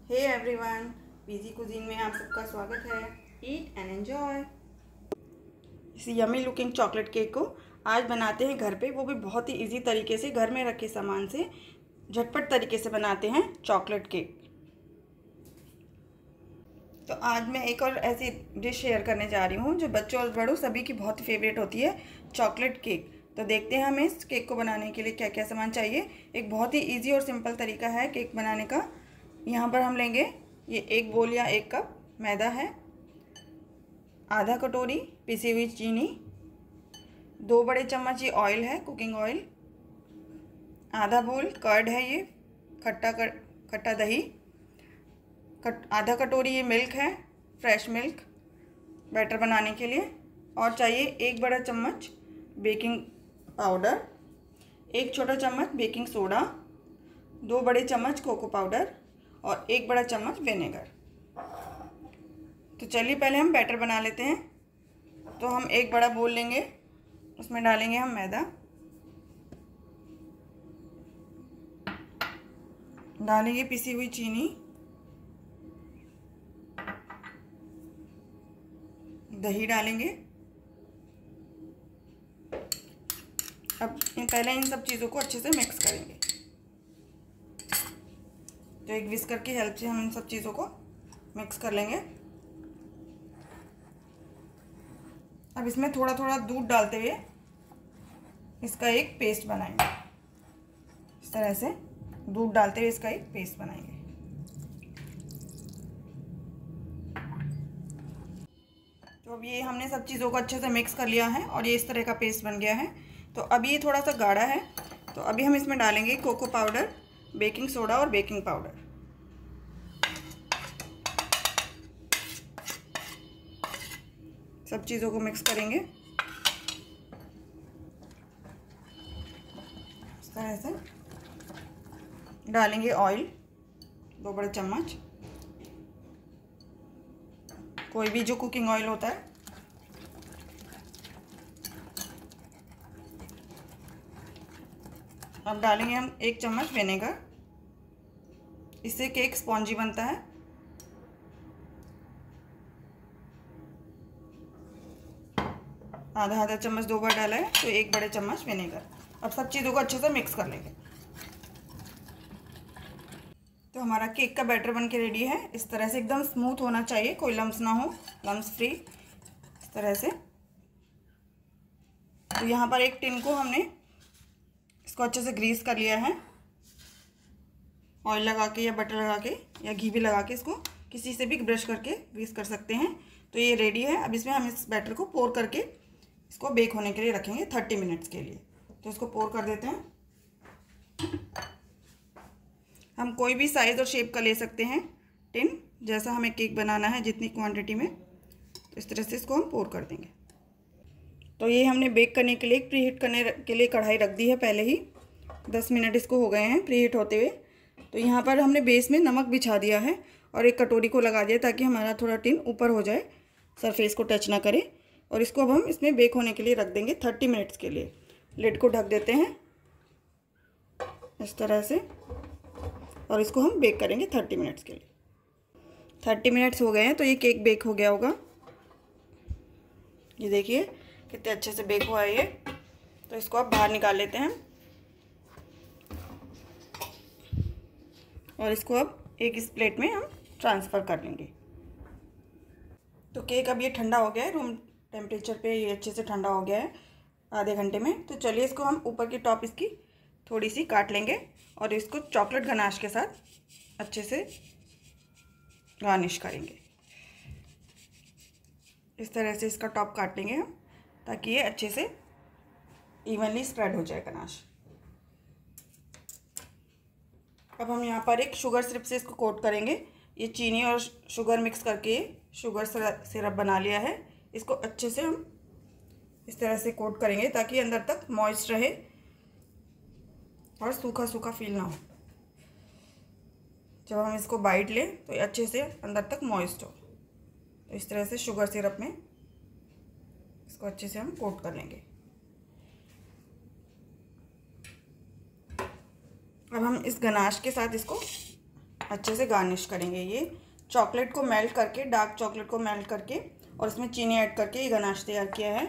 Hey everyone, PG cuisine में आप सबका स्वागत है। Eat and enjoy. इस यमी लुकिंग चॉकलेट केक को आज बनाते हैं घर पे, वो भी बहुत ही इजी तरीके से, घर में रखे सामान से झटपट तरीके से बनाते हैं चॉकलेट केक। तो आज मैं एक और ऐसी डिश शेयर करने जा रही हूँ जो बच्चों और बड़ों सभी की बहुत फेवरेट होती है, चॉकलेट केक। तो देखते हैं हमें इस केक को बनाने के लिए क्या क्या सामान चाहिए। एक बहुत ही इजी और सिंपल तरीका है केक बनाने का। यहाँ पर हम लेंगे ये 1 बोल या 1 कप मैदा है, आधा कटोरी पिसी हुई चीनी, 2 बड़े चम्मच ये ऑयल है, कुकिंग ऑयल, आधा बोल कर्ड है, ये खट्टा दही, आधा कटोरी ये मिल्क है, फ्रेश मिल्क बैटर बनाने के लिए, और चाहिए 1 बड़ा चम्मच बेकिंग पाउडर, 1 छोटा चम्मच बेकिंग सोडा, 2 बड़े चम्मच कोको पाउडर और 1 बड़ा चम्मच विनेगर। तो चलिए पहले हम बैटर बना लेते हैं। तो हम 1 बड़ा बोल लेंगे, उसमें डालेंगे हम मैदा, डालेंगे पिसी हुई चीनी, दही डालेंगे। अब पहले इन सब चीज़ों को अच्छे से मिक्स करेंगे। तो एक विस्कर की हेल्प से हम इन सब चीज़ों को मिक्स कर लेंगे। अब इसमें थोड़ा थोड़ा दूध डालते हुए इसका एक पेस्ट बनाएंगे। इस तरह से दूध डालते हुए इसका एक पेस्ट बनाएंगे। तो अब ये हमने सब चीज़ों को अच्छे से मिक्स कर लिया है और ये इस तरह का पेस्ट बन गया है। तो अभी ये थोड़ा सा गाढ़ा है, तो अभी हम इसमें डालेंगे कोको पाउडर, बेकिंग सोडा और बेकिंग पाउडर। सब चीज़ों को मिक्स करेंगे इस तरह से। डालेंगे ऑयल, 2 बड़े चम्मच, कोई भी जो कुकिंग ऑयल होता है। अब डालेंगे हम 1 चम्मच विनेगर, इससे केक स्पॉन्जी बनता है। आधा चम्मच 2 बार डाला है, तो 1 बड़े चम्मच विनेगर। अब सब चीज़ों को अच्छे से मिक्स कर लेंगे। तो हमारा केक का बैटर बन के रेडी है। इस तरह से एकदम स्मूथ होना चाहिए, कोई लम्स ना हो, लम्स फ्री इस तरह से। तो यहाँ पर एक टिन को हमने इसको अच्छे से ग्रीस कर लिया है, ऑयल लगा के या बटर लगा के या घी भी लगा के, इसको किसी से भी ब्रश करके ग्रीस कर सकते हैं। तो ये रेडी है। अब इसमें हम इस बैटर को पोर करके इसको बेक होने के लिए रखेंगे 30 मिनट्स के लिए। तो इसको पोर कर देते हैं। हम कोई भी साइज़ और शेप का ले सकते हैं टिन, जैसा हमें केक बनाना है, जितनी क्वांटिटी में। तो इस तरह से इसको हम पोर कर देंगे। तो ये हमने बेक करने के लिए, प्रीहीट करने के लिए कढ़ाई रख दी है पहले ही। 10 मिनट इसको हो गए हैं प्रीहीट होते हुए। तो यहाँ पर हमने बेस में नमक बिछा दिया है और एक कटोरी को लगा दिया ताकि हमारा थोड़ा टिन ऊपर हो जाए, सरफेस को टच ना करे। और इसको अब हम इसमें बेक होने के लिए रख देंगे 30 मिनट्स के लिए। लिड को ढक देते हैं इस तरह से, और इसको हम बेक करेंगे 30 मिनट्स के लिए। 30 मिनट्स हो गए हैं, तो ये केक बेक हो गया होगा। ये देखिए कितने अच्छे से बेक हुआ है ये। तो इसको अब बाहर निकाल लेते हैं और इसको अब एक इस प्लेट में हम ट्रांसफ़र कर लेंगे। तो केक अब ये ठंडा हो गया है, रूम टेम्परेचर पे ये अच्छे से ठंडा हो गया है आधे घंटे में। तो चलिए इसको हम ऊपर की टॉप इसकी थोड़ी सी काट लेंगे और इसको चॉकलेट गनाश के साथ अच्छे से गार्निश करेंगे। इस तरह से इसका टॉप काट लेंगे हम, ताकि ये अच्छे से इवनली स्प्रेड हो जाए गनाश। अब हम यहाँ पर एक शुगर सिरप से इसको कोट करेंगे। ये चीनी और शुगर मिक्स करके शुगर सिरप बना लिया है। इसको अच्छे से हम इस तरह से कोट करेंगे ताकि अंदर तक मॉइस्ट रहे और सूखा सूखा फील ना हो। जब हम इसको बाइट लें तो ये अच्छे से अंदर तक मॉइस्ट हो। तो इस तरह से शुगर सिरप में इसको अच्छे से हम कोट कर लेंगे। अब हम इस गनाश के साथ इसको अच्छे से गार्निश करेंगे। ये चॉकलेट को मेल्ट करके, डार्क चॉकलेट को मेल्ट करके और इसमें चीनी ऐड करके ये गनाश तैयार किया है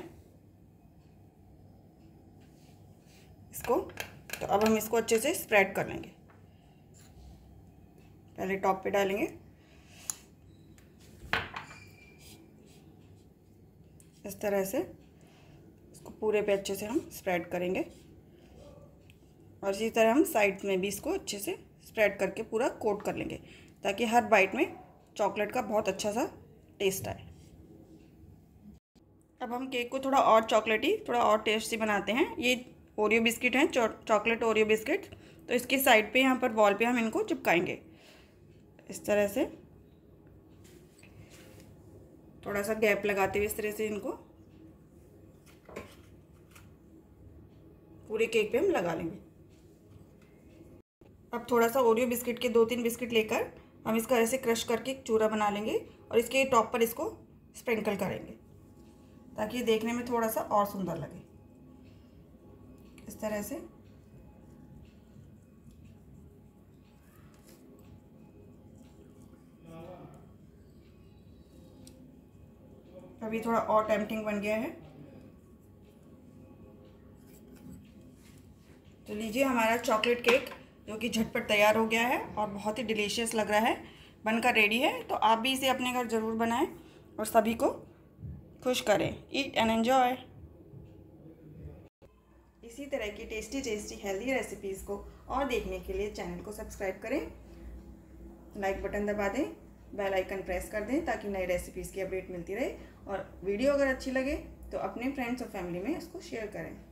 इसको। तो अब हम इसको अच्छे से स्प्रेड कर लेंगे। पहले टॉप पे डालेंगे, इस तरह से इसको पूरे पे अच्छे से हम स्प्रेड करेंगे और इसी तरह हम साइड में भी इसको अच्छे से स्प्रेड करके पूरा कोट कर लेंगे ताकि हर बाइट में चॉकलेट का बहुत अच्छा सा टेस्ट आए। अब हम केक को थोड़ा और चॉकलेटी, थोड़ा और टेस्टी बनाते हैं। ये ओरियो बिस्किट हैं, चॉकलेट ओरियो बिस्किट। तो इसके साइड पे यहाँ पर वॉल पे हम इनको चिपकाएंगे इस तरह से, थोड़ा सा गैप लगाते हुए इस तरह से इनको पूरे केक पे हम लगा लेंगे। अब थोड़ा सा ओरियो बिस्किट के 2-3 बिस्किट लेकर हम इसका ऐसे क्रश करके एक चूरा बना लेंगे और इसके टॉप पर इसको स्प्रिंकल करेंगे ताकि देखने में थोड़ा सा और सुंदर लगे। इस तरह से अभी थोड़ा और टेम्पटिंग बन गया है। तो लीजिए हमारा चॉकलेट केक जो कि झटपट तैयार हो गया है और बहुत ही डिलीशियस लग रहा है, बनकर रेडी है। तो आप भी इसे अपने घर ज़रूर बनाएं और सभी को खुश करें। Eat and enjoy. इसी तरह की टेस्टी हेल्दी रेसिपीज़ को और देखने के लिए चैनल को सब्सक्राइब करें, लाइक बटन दबा दें, बेल आइकन प्रेस कर दें ताकि नई रेसिपीज़ की अपडेट मिलती रहे। और वीडियो अगर अच्छी लगे तो अपने फ्रेंड्स और फैमिली में इसको शेयर करें।